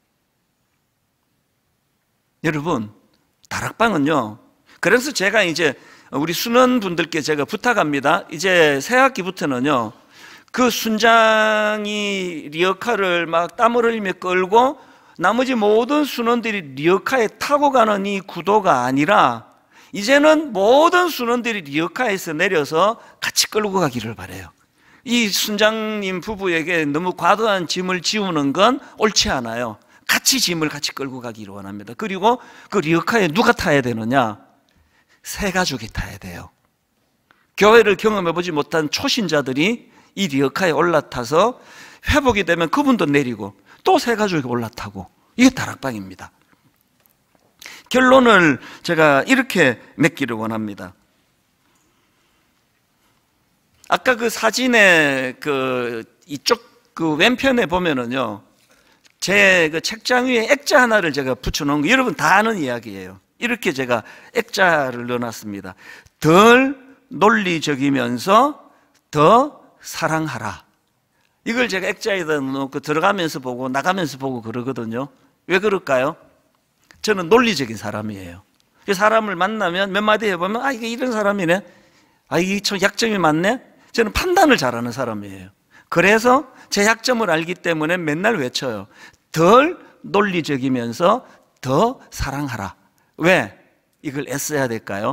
여러분, 다락방은요, 그래서 제가 이제 우리 순원분들께 제가 부탁합니다. 이제 새 학기부터는요, 그 순장이 리어카를 막 땀을 흘리며 끌고 나머지 모든 순원들이 리어카에 타고 가는 이 구도가 아니라, 이제는 모든 순원들이 리어카에서 내려서 같이 끌고 가기를 바라요. 이 순장님 부부에게 너무 과도한 짐을 지우는 건 옳지 않아요. 같이 짐을 같이 끌고 가기를 원합니다. 그리고 그 리어카에 누가 타야 되느냐? 새 가족이 타야 돼요. 교회를 경험해보지 못한 초신자들이 이 리어카에 올라타서 회복이 되면 그분도 내리고 또 새 가족이 올라타고, 이게 다락방입니다. 결론을 제가 이렇게 맺기를 원합니다. 아까 그 사진의 그 이쪽 그 왼편에 보면은요, 제 그 책장 위에 액자 하나를 제가 붙여놓은 거 여러분 다 아는 이야기예요. 이렇게 제가 액자를 넣어놨습니다. 덜 논리적이면서 더 사랑하라. 이걸 제가 액자에다 넣고 들어가면서 보고 나가면서 보고 그러거든요. 왜 그럴까요? 저는 논리적인 사람이에요. 사람을 만나면 몇 마디 해보면, 아, 이게 이런 사람이네, 아, 이게 참 약점이 많네. 저는 판단을 잘하는 사람이에요. 그래서 제 약점을 알기 때문에 맨날 외쳐요. 덜 논리적이면서 더 사랑하라. 왜 이걸 애써야 될까요?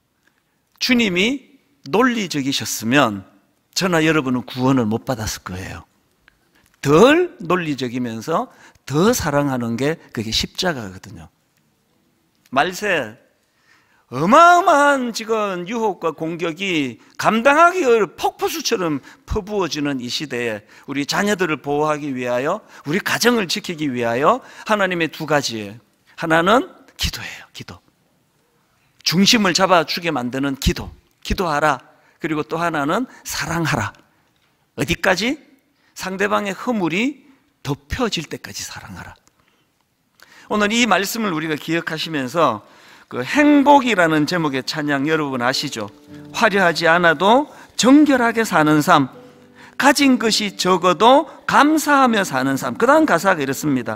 주님이 논리적이셨으면 저나 여러분은 구원을 못 받았을 거예요. 덜 논리적이면서 더 사랑하는 게 그게 십자가거든요. 말세, 어마어마한 지금 유혹과 공격이 감당하기 어려운 폭포수처럼 퍼부어지는 이 시대에 우리 자녀들을 보호하기 위하여, 우리 가정을 지키기 위하여 하나님의 두 가지예요. 하나는 기도예요. 기도. 중심을 잡아주게 만드는 기도. 기도하라. 그리고 또 하나는 사랑하라. 어디까지? 상대방의 허물이 덮여질 때까지 사랑하라. 오늘 이 말씀을 우리가 기억하시면서 그 행복이라는 제목의 찬양 여러분 아시죠? 화려하지 않아도 정결하게 사는 삶, 가진 것이 적어도 감사하며 사는 삶. 그 다음 가사가 이렇습니다.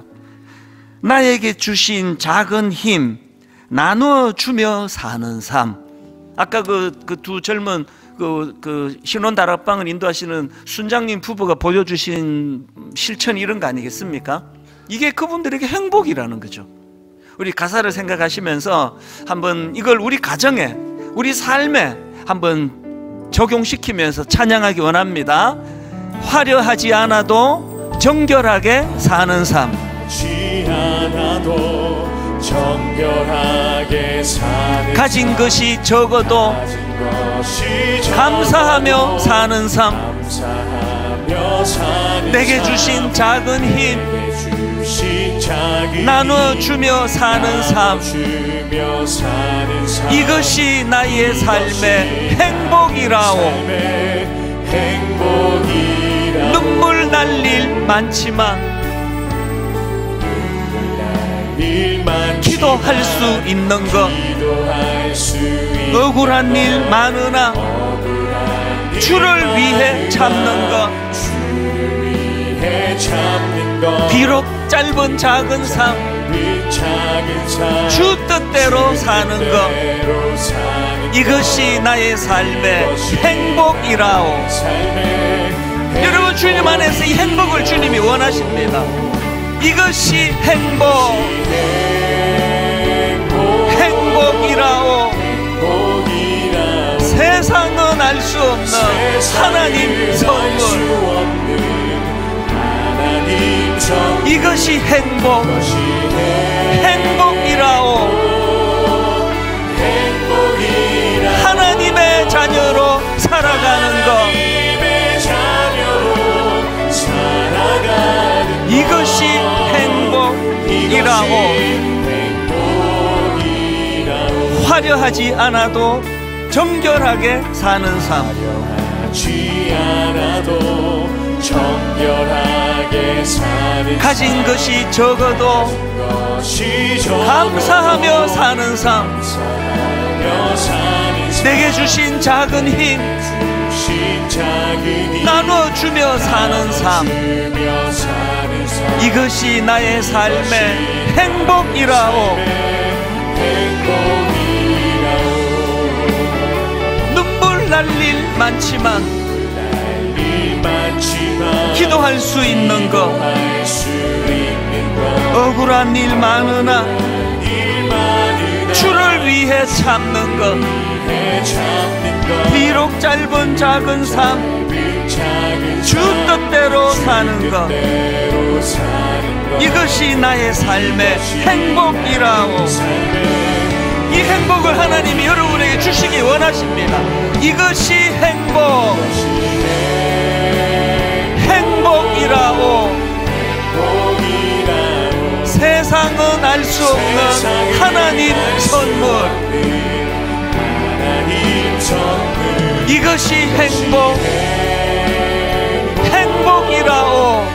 나에게 주신 작은 힘 나누어 주며 사는 삶. 아까 그 그 두 젊은 그, 그 신혼 다락방을 인도하시는 순장님 부부가 보여주신 실천이 이런 거 아니겠습니까? 이게 그분들에게 행복이라는 거죠. 우리 가사를 생각하시면서 한번 이걸 우리 가정에, 우리 삶에 한번 적용시키면서 찬양하기 원합니다. 화려하지 않아도 정결하게 사는 삶. 하지 않아도 정결하게 사는 가진 것이 적어도 감사하며 사는 삶. 내게 주신 작은 힘 나누어 주며 사는 삶. 이것이 나의 삶의 행복이라오. 눈물 날 일 많지만 기도할 수 있는 것, 억울한 일 많으나 주를 위해 참는 것, 비록 짧은 작은 삶 주 뜻대로 사는 것, 이것이 나의 삶의 행복이라오. 여러분, 주님 안에서 이 행복을 주님이 원하십니다. 이것이 행복, 행복이라오. 세상은 알 수 없는 하나님 선물, 이것이 행복, 행복이라오. 하나님의 자녀로 살아가는 것, 이것이 행복이라오. 화려하지 않아도 정결하게 사는 삶. 많지 않아도 정결하게 사는 가진 것이 적어도 것이 적어도 감사하며 사는 삶, 감사하며 사는 삶 내게 주신 작은 힘 주신 작은 힘 나눠주며 사는 삶, 주며 사는 삶 이것이 나의 삶의 행복이라오. 행복이라오 눈물 날 일 많지만 일 많지만 기도할 수 있는 것, 할 수 있는 것 억울한 일 많으나 일 많으나 주를 위해 참는 것, 해 참는 것 비록 짧은 작은 삶 그 작은 주 뜻대로 사는 것, 대로 사는 것 이것이 나의 삶의 행복이라오. 이 행복을 하나님이 여러분에게 주시기 원하십니다. 이것이 행복, 행복이라오. 세상은 알 수 없는 하나님 선물, 하나님 선물 이것이 행복, 행복이라오.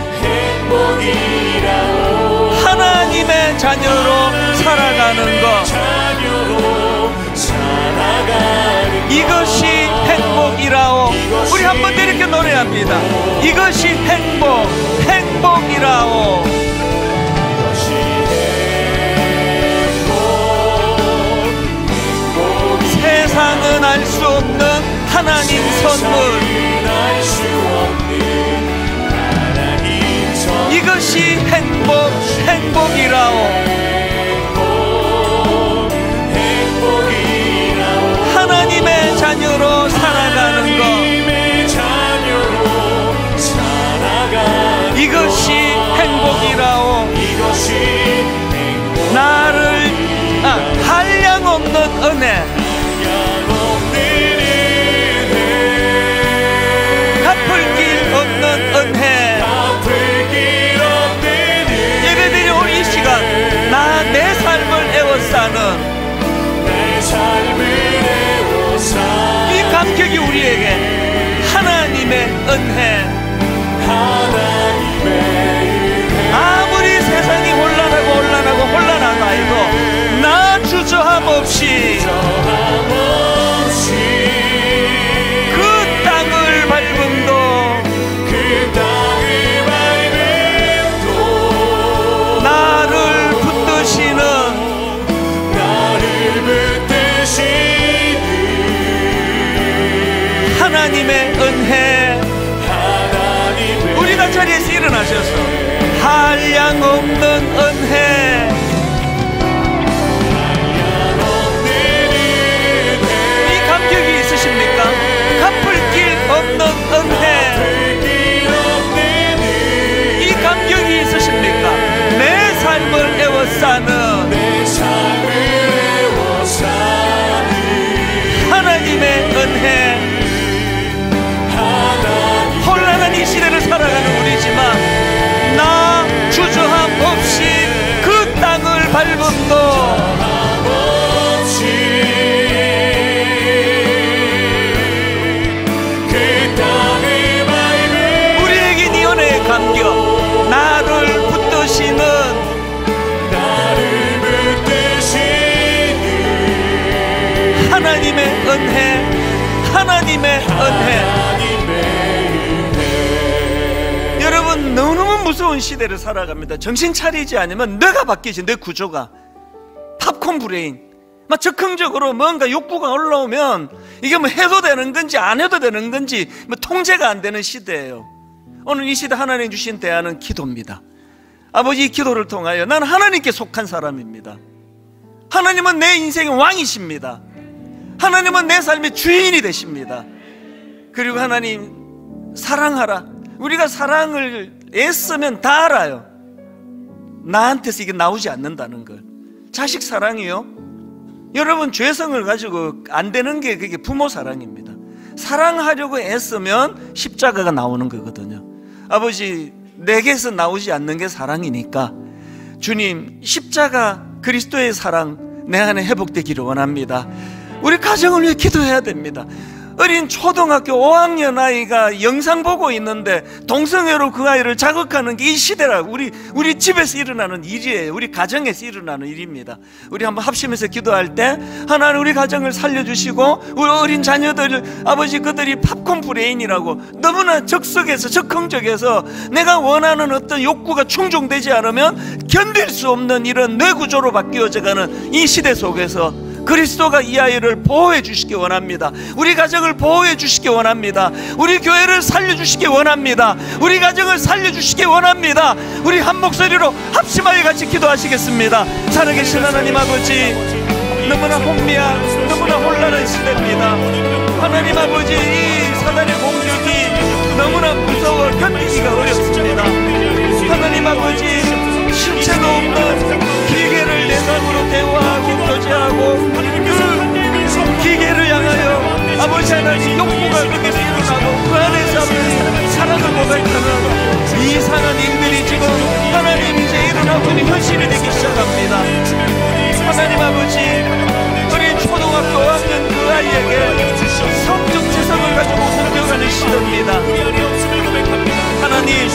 행복이라오 하나님의 자녀로 살아가는 것, 자녀로 살아가는 이것이 행복이라오. 우리 한 번 더 이렇게 노래합니다. 이것이 행복, 행복이라오. 것이 행복 세상은 알 수 없는 하나님 선물, 알수 없는 하나님 선물 이것이 행복, 행복이라오. 하나님의 자녀로 살아가는 것, 이것이 행복이라오. 나를 아, 한량 없는 은혜, 갚을 길 없는 은혜. 예배드린 우리 이 시간 나 내 삶을 애워싸는 이 감격이 우리에게 하나님의 은혜, 아무리 세상이 혼란하고 혼란하고 혼란한 아이도 나 주저함 없이 그 땅을 밟음도 나를 붙드시는 하나님의 은혜, 우리가 자리에서 일어나셔서 한량 없는 은혜, 이 감격이 있으십니까? 갚을 길 없는 은혜, 이 감격이 있으십니까? 내 삶을 애워싸는 하나님의 은혜. 혼란한 이 시대를 살아가는 우리지만 나 주저함 없이 그 땅을 밟음도 우리에게 네 은혜의 감격, 나를 붙드시는 하나님의 은혜, 하나님의 은혜. 여러분, 너무너무 무서운 시대를 살아갑니다. 정신 차리지 않으면 뇌가 바뀌지, 뇌 구조가. 팝콘 브레인. 막 적극적으로 뭔가 욕구가 올라오면 이게 뭐 해도 되는 건지 안 해도 되는 건지 뭐 통제가 안 되는 시대예요. 오늘 이 시대 하나님 주신 대안은 기도입니다. 아버지, 이 기도를 통하여 나는 하나님께 속한 사람입니다. 하나님은 내 인생의 왕이십니다. 하나님은 내 삶의 주인이 되십니다. 그리고 하나님, 사랑하라. 우리가 사랑을 애쓰면 다 알아요. 나한테서 이게 나오지 않는다는 걸. 자식 사랑이요, 여러분, 죄성을 가지고 안 되는 게 그게 부모 사랑입니다. 사랑하려고 애쓰면 십자가가 나오는 거거든요. 아버지, 내게서 나오지 않는 게 사랑이니까 주님, 십자가 그리스도의 사랑 내 안에 회복되기를 원합니다. 우리 가정을 위해 기도해야 됩니다. 어린 초등학교 오 학년 아이가 영상 보고 있는데 동성애로 그 아이를 자극하는 게 이 시대라고. 우리 우리 집에서 일어나는 일이에요. 우리 가정에서 일어나는 일입니다. 우리 한번 합심해서 기도할 때 하나님 우리 가정을 살려주시고 우리 어린 자녀들 아버지 그들이 팝콘 브레인이라고 너무나 적석에서 적흥적에서 내가 원하는 어떤 욕구가 충족되지 않으면 견딜 수 없는 이런 뇌구조로 바뀌어져가는 이 시대 속에서 그리스도가 이 아이를 보호해 주시기 원합니다. 우리 가정을 보호해 주시기 원합니다. 우리 교회를 살려주시기 원합니다. 우리 가정을 살려주시기 원합니다. 우리 한 목소리로 합심하여 같이 기도하시겠습니다. 살아계신 하나님 아버지, 너무나 혼미한 너무나 혼란한 시대입니다. 하나님 아버지, 이 사단의 공격이 너무나 무서워 견디기가 어렵습니다. 하나님 아버지, 실체도 없는 기계를 내상으로 대화하고 교제하고 그 기계를 향하여 아버지 하나님 욕구가 거기서 일어나고 그 안에서 사랑을 고백하는 이상한 일들이 지금 하나님 이제 일어나고 있는 현실이 되기 시작합니다. 하나님 아버지, 어린 초등학교 오 학년 그 아이에게 성적 지성을 가지고 공격하는 시대입니다. 하나님,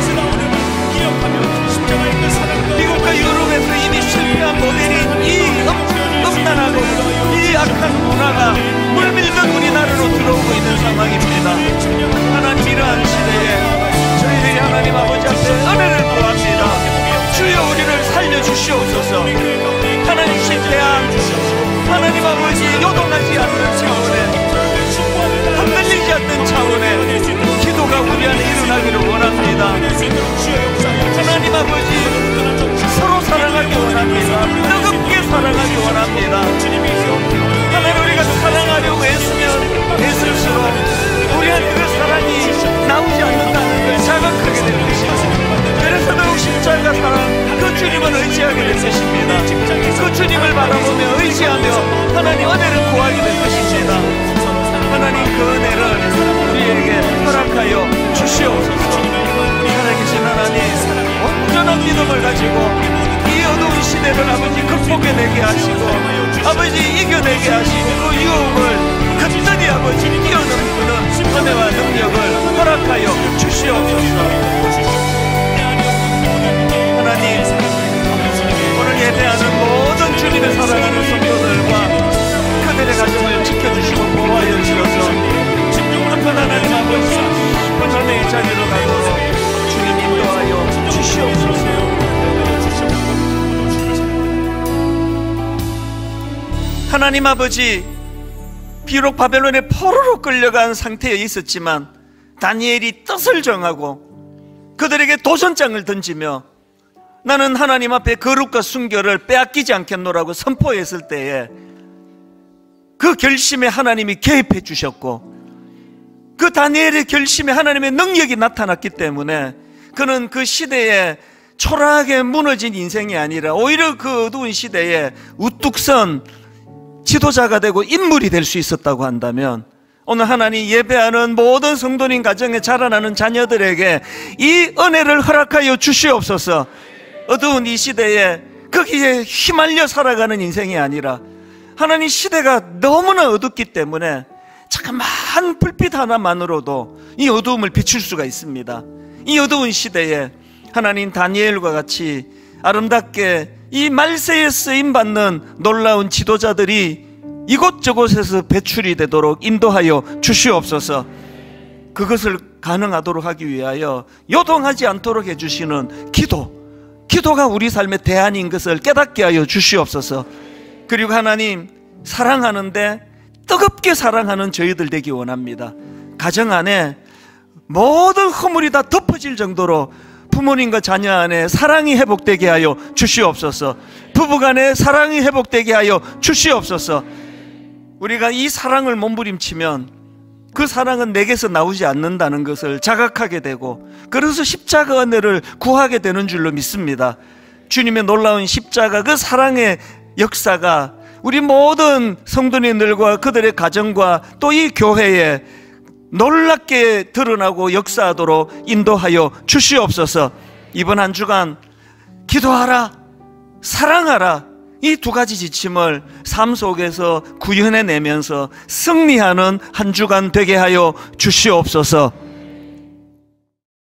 미국과 유럽에서 이미 실패한 모델인 이 음, 음란하고 이 악한 문화가 물밀던 우리나라로 들어오고 있는 상황입니다. 하나님, 이러한 시대에 저희들이 하나님 아버지 앞에 은혜를 구합니다. 주여 우리를 살려주시옵소서. 하나님, 실패한 하나님 아버지 요동하지 않는 차원에 흔들리지 않는 차원에 기도가 우리 안에 일어나기를 원합니다. 하나님 아버지, 서로 사랑하기 원합니다. 뜨겁게 사랑하기 원합니다. 하나님, 우리가 사랑하려고 애쓰면 애쓸수록 우리 안에 그 사랑이 나오지 않는다는 걸 자각하게 될 것입니다. 그래서 더욱 십자가 사랑, 그 주님을 의지하게 될 것입니다. 그 주님을 바라보며 의지하며 하나님 은혜를 구하게 될 것입니다. 하나님, 그 은혜를 우리에게 허락하여 주시옵소서. 살아계신 하나님, 온전한 믿음을 가지고 이 어두운 시대를 아버지 극복해내게 하시고 아버지 이겨내게 하시고 그 유혹을 끝까지 아버지 뛰어넘는 은혜와 능력을 허락하여 주시옵소서. 하나님, 오늘 예배하는 모든 주님의 사랑하는 성도들과 그들의 가정을 지켜주시고 보호하여 주셔서 한번 하나님 아버지 하나님의 자리로 가도록 주님 인도하여 주시옵소서. 하나님 아버지, 비록 바벨론의 포로로 끌려간 상태에 있었지만 다니엘이 뜻을 정하고 그들에게 도전장을 던지며 나는 하나님 앞에 거룩과 순결을 빼앗기지 않겠노라고 선포했을 때에 그 결심에 하나님이 개입해 주셨고 그 다니엘의 결심에 하나님의 능력이 나타났기 때문에 그는 그 시대에 초라하게 무너진 인생이 아니라 오히려 그 어두운 시대에 우뚝 선 지도자가 되고 인물이 될 수 있었다고 한다면 오늘 하나님 예배하는 모든 성도님 가정에 자라나는 자녀들에게 이 은혜를 허락하여 주시옵소서. 어두운 이 시대에 거기에 휘말려 살아가는 인생이 아니라 하나님, 시대가 너무나 어둡기 때문에 자그마한 불빛 하나만으로도 이 어두움을 비출 수가 있습니다. 이 어두운 시대에 하나님, 다니엘과 같이 아름답게 이 말세에 쓰임받는 놀라운 지도자들이 이곳저곳에서 배출이 되도록 인도하여 주시옵소서. 그것을 가능하도록 하기 위하여 요동하지 않도록 해주시는 기도, 기도가 우리 삶의 대안인 것을 깨닫게 하여 주시옵소서. 그리고 하나님, 사랑하는데 뜨겁게 사랑하는 저희들 되기 원합니다. 가정 안에 모든 허물이 다 덮어질 정도로 부모님과 자녀 안에 사랑이 회복되게 하여 주시옵소서. 부부간에 사랑이 회복되게 하여 주시옵소서. 우리가 이 사랑을 몸부림치면 그 사랑은 내게서 나오지 않는다는 것을 자각하게 되고 그래서 십자가 은혜를 구하게 되는 줄로 믿습니다. 주님의 놀라운 십자가, 그 사랑의 역사가 우리 모든 성도님들과 그들의 가정과 또 이 교회에 놀랍게 드러나고 역사하도록 인도하여 주시옵소서. 이번 한 주간 기도하라, 사랑하라, 이 두 가지 지침을 삶 속에서 구현해내면서 승리하는 한 주간 되게 하여 주시옵소서.